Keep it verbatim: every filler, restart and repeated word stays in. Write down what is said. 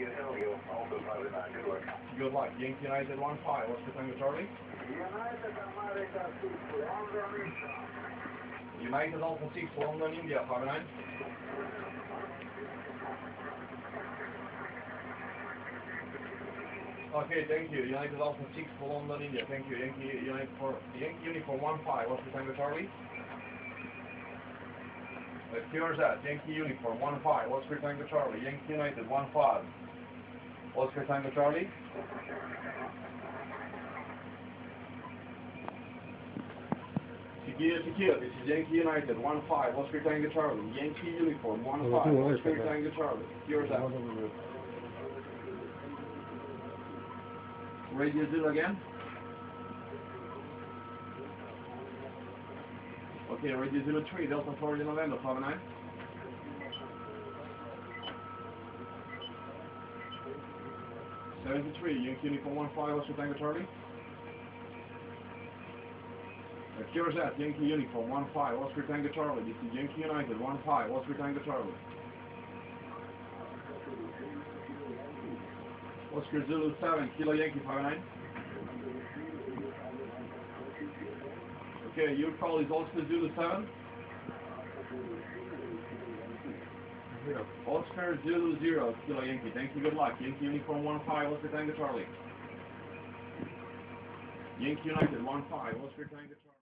Good luck. Yankee United one five. What's the Tango Charlie? United Alpha six, London, India, five nine. Okay, thank you. United Alpha six for London, India. Thank you. Yankee United for Yankee Uniform one five. What's the Tango Charlie? Let's hear that. Yankee Uniform one five. What's the Tango Charlie? Yankee United one five. What's the Tango Charlie? Tequila, tequila. This is Yankee United one five. What's the Tango Charlie? Yankee Uniform one five. What's the Tango Charlie? Here's that. Radio Zulu again. Okay, Radio Zulu three, Delta Florida November, five nine. seventy-three, Yankee Uniform one five, what's your Tango Charlie? Here's that, Yankee Uniform one five, what's your Tango Charlie? This is Yankee United one five, what's your Tango Charlie? Oscar Zulu seven, Kilo Yankee five nine. Okay, your call is Oscar Zulu seven. Zero. Oscar Zulu zero, Kilo Yankee. Thank you, good luck. Yankee Uniform one five, Oscar Tango Charlie. Yankee United one five, Oscar Tango Charlie.